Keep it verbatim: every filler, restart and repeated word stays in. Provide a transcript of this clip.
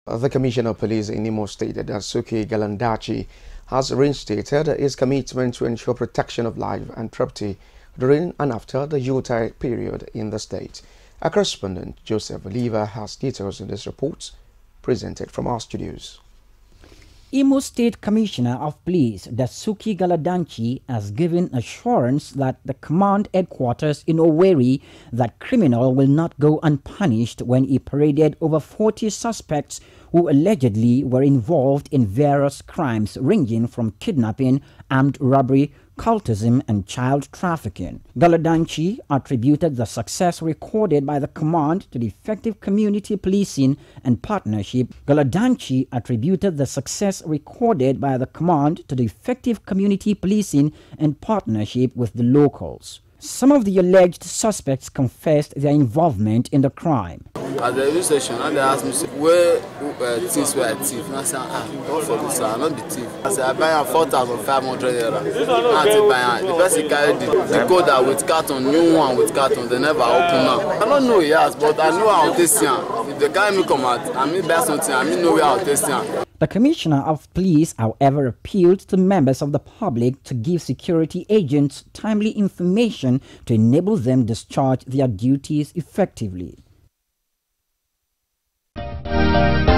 The Commissioner of Police in Imo State, Dasuki Galandachi, has reinstated his commitment to ensure protection of life and property during and after the Yuletide period in the state. Our correspondent Joseph Oliva has details in this report, presented from our studios. Imo State Commissioner of Police Dasuki Galandachi has given assurance that the command headquarters in Owerri that criminal will not go unpunished when he paraded over forty suspects who allegedly were involved in various crimes ranging from kidnapping, armed robbery, cultism and child trafficking. Galandachi attributed the success recorded by the command to the effective community policing and partnership. Galandachi attributed the success recorded by the command to the effective community policing and partnership with the locals. Some of the alleged suspects confessed their involvement in the crime. At the police station, and they asked me, where uh, things were thief? And I said, ah, not for this, I'm not the thief. I said, I buy four thousand five hundred naira. I said, buy the person carried the decoder with carton, new one with carton, they never open now. I don't know, yes, but I know how to see. If the guy me come out, I mean, buy something, I mean, know how to see. The Commissioner of Police, however, appealed to members of the public to give security agents timely information to enable them discharge their duties effectively.